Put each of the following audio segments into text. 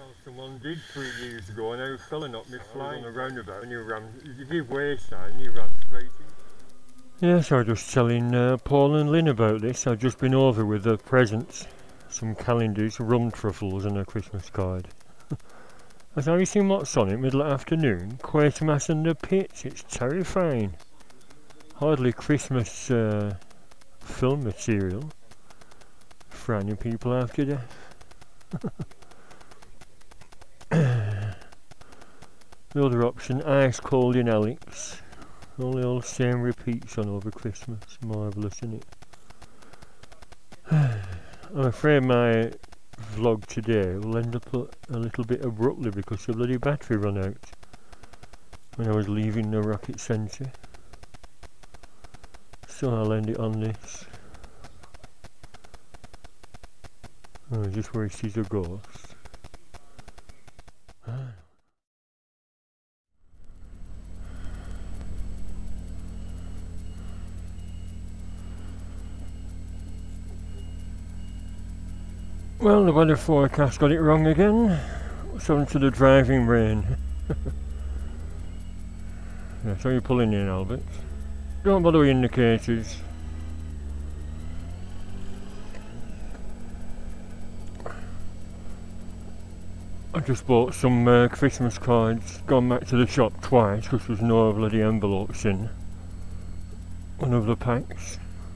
Well, someone did 3 years ago, and a fella knocked me flying on a roundabout, and you give way sign, and you ran straight in. Yes, I was just telling Paul and Lynn about this. I've just been over with the presents, some calendars, rum truffles, and a Christmas card. As have you seen what's on it, middle afternoon? Quatermass and the Pits. It's terrifying. Hardly Christmas film material. Frightening people after death. The other option, ice cold in Alex. All the old same repeats on over Christmas. Marvellous, isn't it? I'm afraid my vlog today will end up a little bit abruptly because the bloody battery ran out when I was leaving the rocket centre. So I'll end it on this. Oh, just where he sees a ghost. Well, the weather forecast got it wrong again. What's happened to the driving rain? Yeah, so you're pulling in, Albert. Don't bother with indicators. I just bought some Christmas cards. Gone back to the shop twice because there's no bloody envelopes in one of the packs.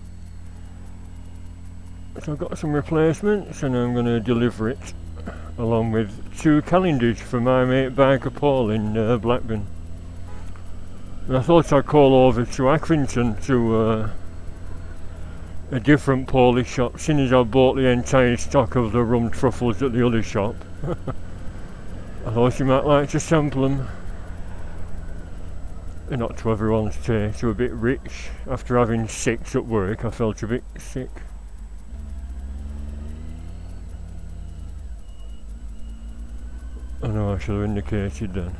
So I've got some replacements and I'm going to deliver it along with 2 calendars for my mate Biker Paul in Blackburn. And I thought I'd call over to Accrington to a different Polish shop, seeing as I bought the entire stock of the rum truffles at the other shop. I thought you might like to sample them. They're not to everyone's taste, they're a bit rich. After having 6 at work I felt a bit sick. I know I should have indicated then.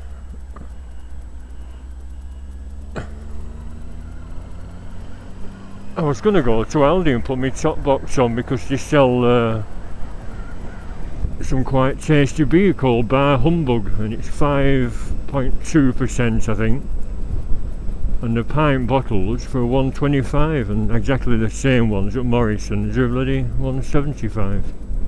I was going to go to Aldi and put my top box on because they sell some quite tasty beer called Bar Humbug, and it's 5.2% I think. And the pint bottles for $1.25, and exactly the same ones at Morrison's are bloody $1.75.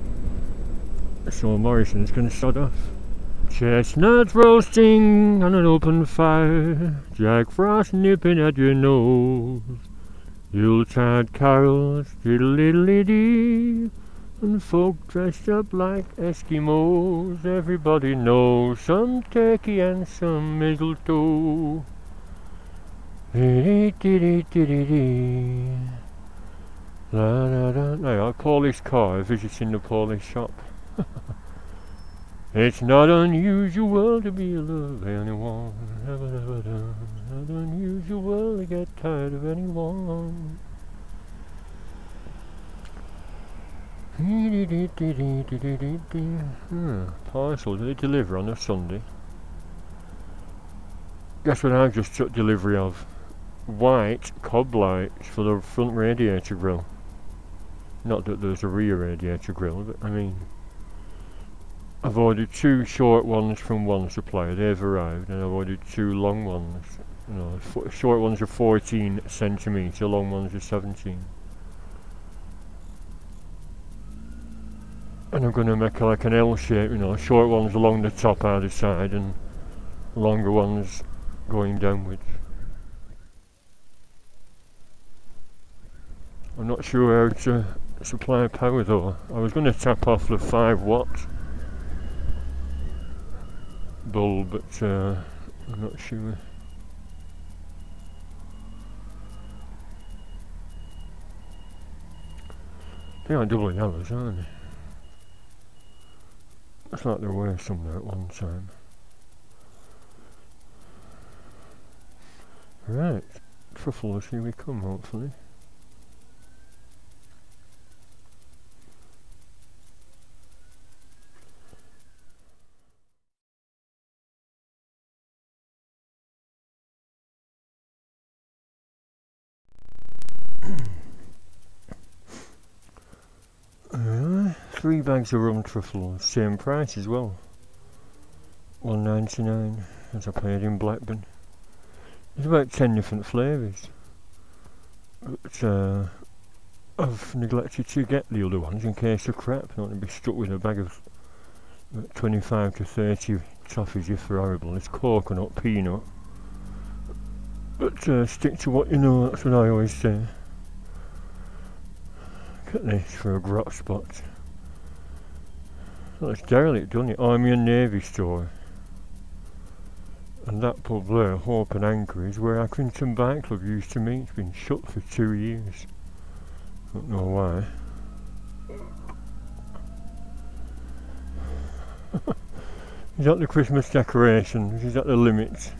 So Morrison's going to start off. Chestnuts roasting on an open fire, Jack Frost nipping at your nose, Yuletide carols, diddle-diddle-dee, and folk dressed up like Eskimos. Everybody knows some turkey and some mistletoe. Dee-dee-dee-dee-dee-dee. La la la. Now, a Polish car visiting the Polish shop. It's not unusual to be in love with anyone. Not unusual to get tired of anyone. Parcel, do they deliver on a Sunday? Guess what I just took delivery of? White cob lights for the front radiator grille. Not that there's a rear radiator grille, but I mean, I've ordered 2 short ones from one supplier, they've arrived, and I've ordered 2 long ones. You know, short ones are 14 centimetre, long ones are 17. And I'm going to make like an L shape, you know, short ones along the top either side and longer ones going downwards. I'm not sure how to supply power though. I was going to tap off the 5-watt bulb, but I'm not sure. They are double yellows, aren't they? It's like there were some there at one time. Right, truffles, here we come hopefully. Three bags of rum truffles, same price as well. 1.99 as I paid in Blackburn. There's about 10 different flavours, but I've neglected to get the other ones in case of crap. I don't want to be stuck with a bag of 25 to 30 toffees if they're horrible. It's coconut, peanut, but stick to what you know, that's what I always say. Look at this for a grot spot. Well, it's derelict, doesn't it? Army and Navy store. And that pub there, Hope and Anchor, is where Accrington Bike Club used to meet. It's been shut for 2 years. Don't know why. Is that the Christmas decorations? Is that the limit?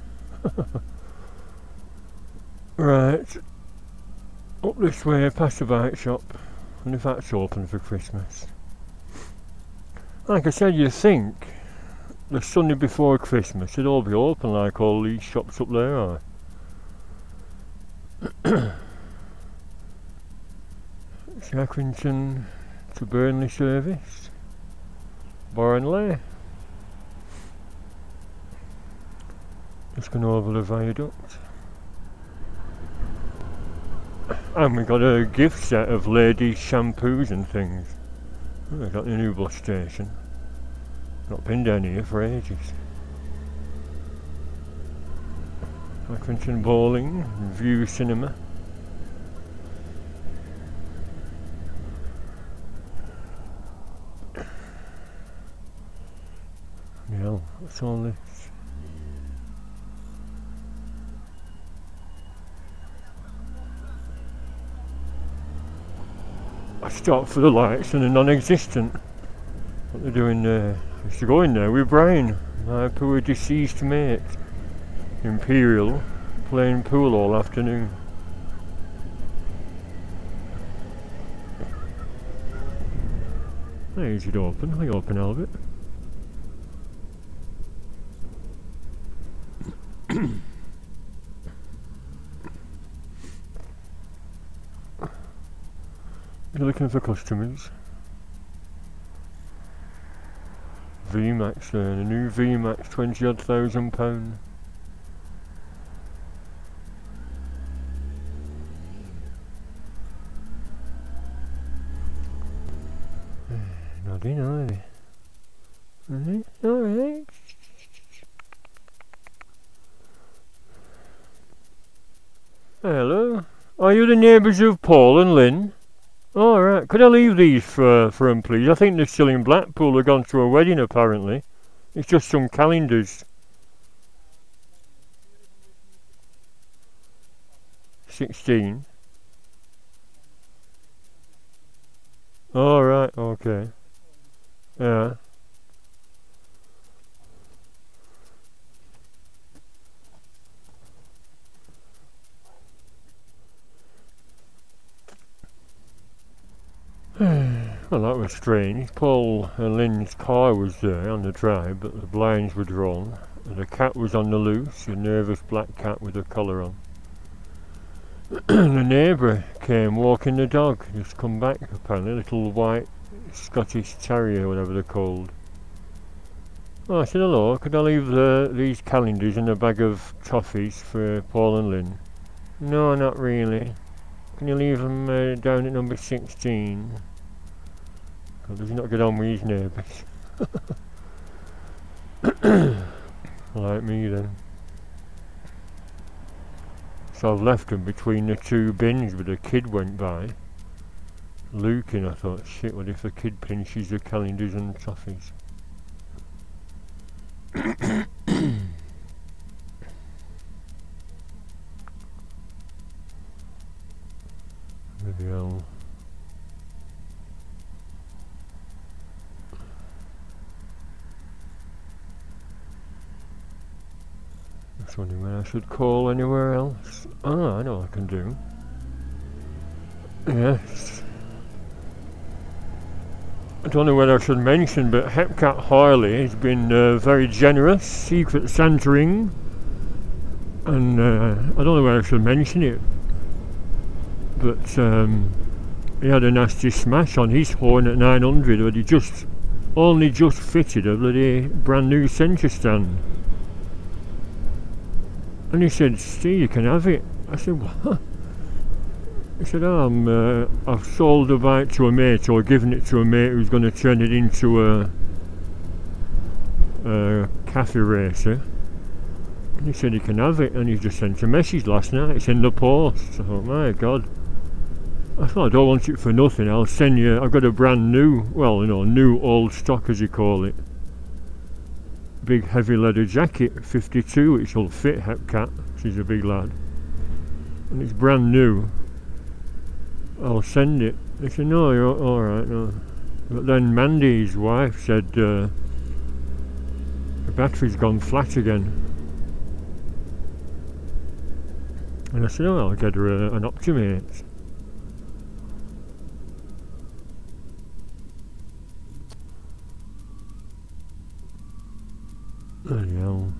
Right. Up this way, past the bike shop. And if that's open for Christmas. Like I said, you think the Sunday before Christmas it'd all be open like all these shops up there are. It's Accrington to Burnley service. Barnley. Just going over the viaduct. And we got a gift set of ladies' shampoos and things. Oh, I got the new bus station. Not been down here for ages. Accrington Bowling, View Cinema. Yeah, what's all this? I stopped for the lights and they're non-existent. What they're doing there? I used to go in there with Brian, my poor deceased mate. Imperial, playing pool all afternoon. There's it open. I open Albert. You're looking for customers. VMAX there, a new VMAX, 20-odd thousand pound. Nothing, are they? Alright. Hello. Are you the neighbours of Paul and Lynn? Alright, could I leave these for them please? I think they're still in Blackpool, they've gone to a wedding apparently. It's just some calendars. 16. Alright, okay. Yeah. Well, that was strange. Paul and Lynn's car was there on the drive, but the blinds were drawn. The cat was on the loose, a nervous black cat with a collar on. The neighbour came walking the dog, just come back apparently, a little white Scottish Terrier, whatever they're called. Oh, I said hello, could I leave these calendars and a bag of toffees for Paul and Lynn? No, not really. Can you leave them down at number 16? Does he not get on with his neighbours? Like me then. So I've left them between the two bins, but a kid went by. Looking, I thought, shit, what if the kid pinches the calendars and toffees? Maybe I'll... I was wondering when I should call anywhere else. Ah, I know what I can do. Yes. I don't know whether I should mention, but Hepcat Harley has been very generous, secret Santaing, and I don't know whether I should mention it, but he had a nasty smash on his Hornet 900, but he just only just fitted a bloody brand new centre stand. And he said, "Steve, you can have it." I said, "What?" He said, "Oh, I've sold the bike to a mate, or given it to a mate who's going to turn it into a cafe racer." And he said he can have it, and he just sent a message last night. It's in the post. I thought, my God. I thought, I don't want it for nothing. I'll send you. I've got a brand new, well, you know, new old stock as you call it. Big heavy leather jacket, 52, which will fit Hepcat. She's a big lad. And it's brand new. I'll send it. They said, "No, you're alright, no." But then Mandy, his wife, said the battery's gone flat again. And I said, "Oh, I'll get her an Optimate." Bloody hell.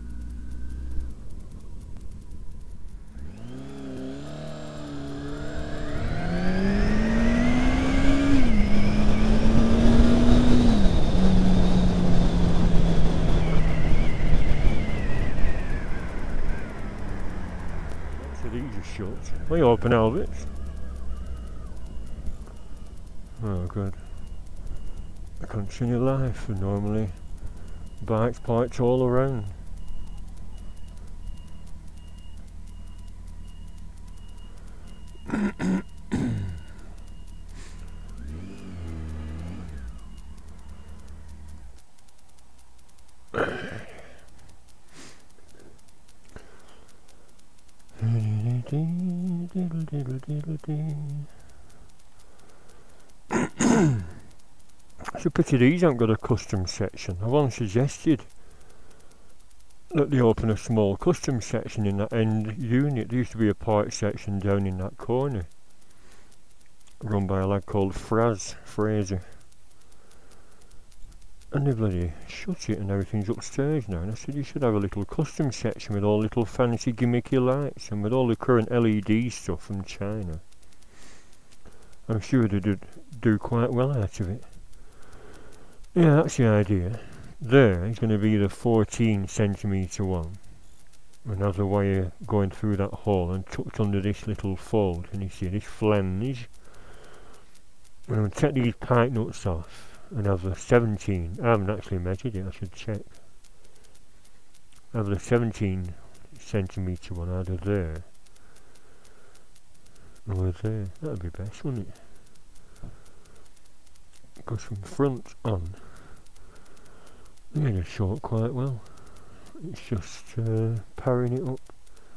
These are shut. We open, Albert. Oh, good. I continue life, and normally bikes parked all around. It's a pity these haven't got a custom section. I once suggested that they open a small custom section in that end unit. There used to be a park section down in that corner, run by a lad called Fraser. And they bloody shut it, and everything's upstairs now. And I said, you should have a little custom section with all little fancy gimmicky lights, and with all the current LED stuff from China. I'm sure they'd do quite well out of it. Yeah, that's the idea. There is going to be the 14cm one, and have the wire going through that hole and tucked under this little fold. Can you see this flange? I'm going to take these pipe nuts off and have the 17. I haven't actually measured it, I should check. Have the 17cm one either there or there. That would be best, wouldn't it? Goes from front on. They're going to show up quite well. It's just powering it up.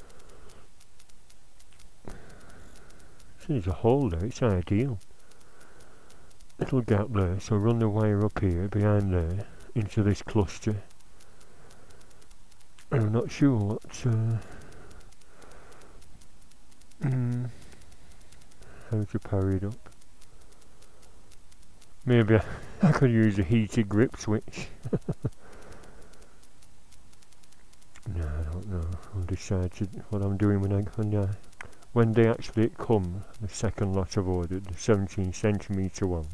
So there's a hole there, it's ideal. Little gap there, so run the wire up here, behind there, into this cluster. And I'm not sure what how to power it up. Maybe I could use a heated grip switch. No, I don't know. I'll decide what I'm doing when they actually come. The second lot I've ordered, the 17cm ones.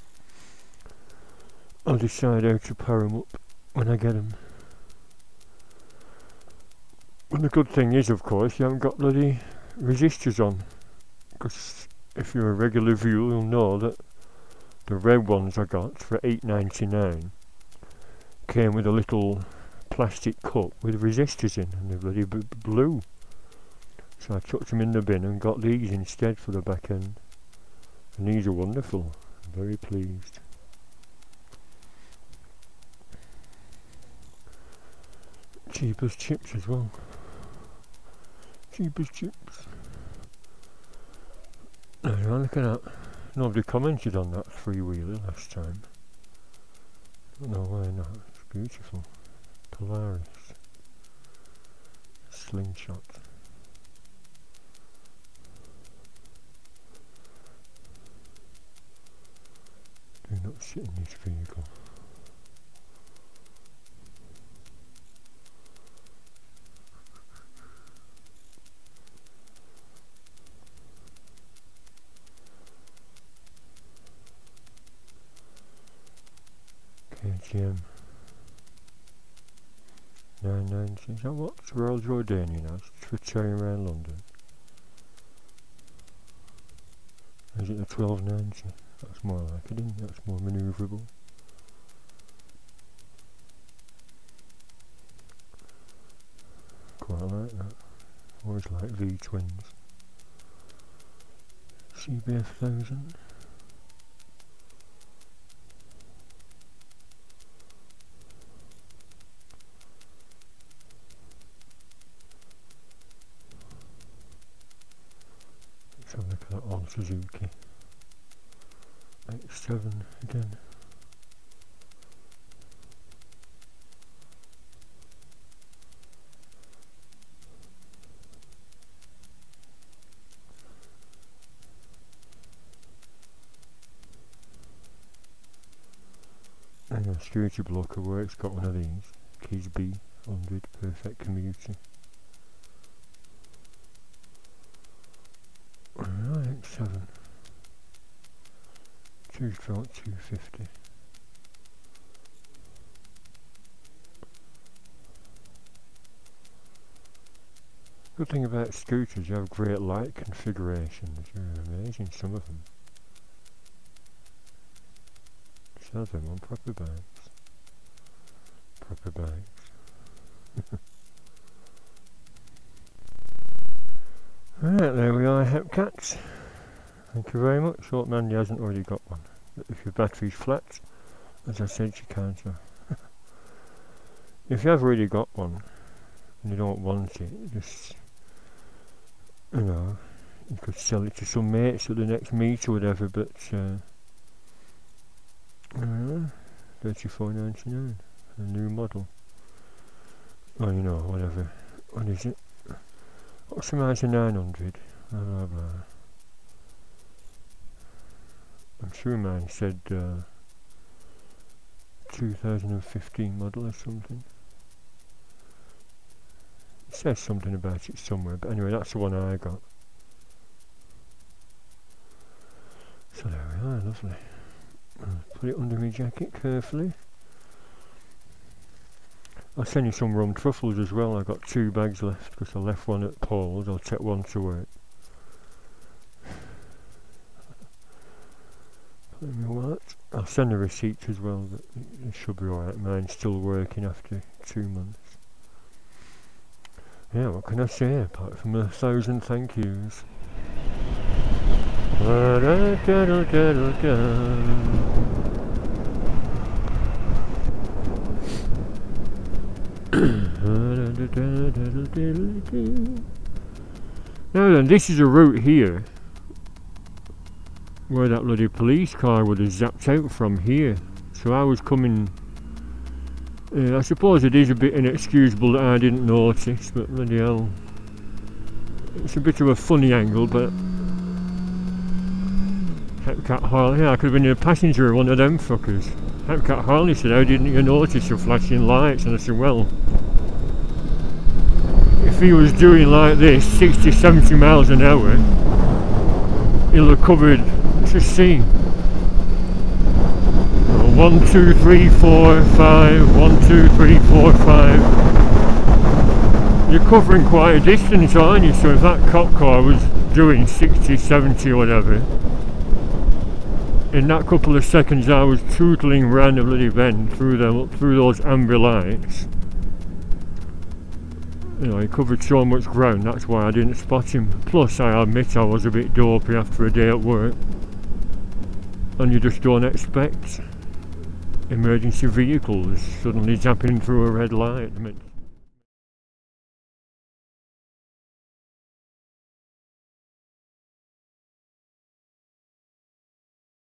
I'll decide how to power them up when I get them. And the good thing is, of course, you haven't got bloody resistors on. Because if you're a regular viewer, you'll know that the red ones I got for $8.99 came with a little plastic cup with resistors in, and they're bloody blue. So I chucked them in the bin and got these instead for the back end. And these are wonderful. I'm very pleased. Cheap as chips as well. Cheap as chips. There you are, look at that. Nobody commented on that three-wheeler last time. Don't know why not. It's beautiful. Polaris. Slingshot. Do not sit in this vehicle. KTM 990. Is that what Royal Jordanian has? It's for tearing around London. Is it the 1290? That's more like it, isn't it? That's more manoeuvrable. Quite like that. Always like V-twins. CBF 1000. Let's have a look at that old Suzuki. X7 again. And a security blocker works, got one of these. Keys B, 100, perfect commuter. Alright, X7. 2-stroke 250. Good thing about scooters, you have great light configurations. They're amazing, some of them. Sell them on proper bikes. Proper bikes. Right, there we are, Hepcats. Thank you very much. Hope Mandy hasn't already got one. But if your battery's flat, as I said, you can't have. If you have already got one and you don't want it, just, you know, you could sell it to some mates at the next meet or whatever, but $34.99 a new model. Oh, you know, whatever. What is it? Oximiser 900. Blah blah blah. I'm sure mine said 2015 model or something. It says something about it somewhere, but anyway, that's the one I got. So there we are, lovely. I'll put it under my jacket carefully. I'll send you some rum truffles as well. I've got 2 bags left because I left one at Paul's. I'll take one to work. Put in my wallet. I'll send a receipt as well, but it should be alright. Mine's still working after 2 months. Yeah, what can I say apart from 1,000 thank yous? Now then, this is a route here where that bloody police car would have zapped out from here. So I was coming, I suppose it is a bit inexcusable that I didn't notice, but bloody hell, it's a bit of a funny angle. But Hepcat Harley, yeah, I could have been a passenger of one of them fuckers. Hepcat Harley said, how didn't you notice the flashing lights? And I said, well, if he was doing like this 60-70 miles an hour, he'll have covered, let's just see, 1, 2, 3, 4, 5, 1, 2, 3, 4, 5. You're covering quite a distance, aren't you? So if that cop car was doing 60, 70 or whatever, in that couple of seconds I was tootling round the bloody bend through those amber lights. You know, he covered so much ground, that's why I didn't spot him. Plus, I admit I was a bit dopey after a day at work. And you just don't expect emergency vehicles suddenly zapping through a red light.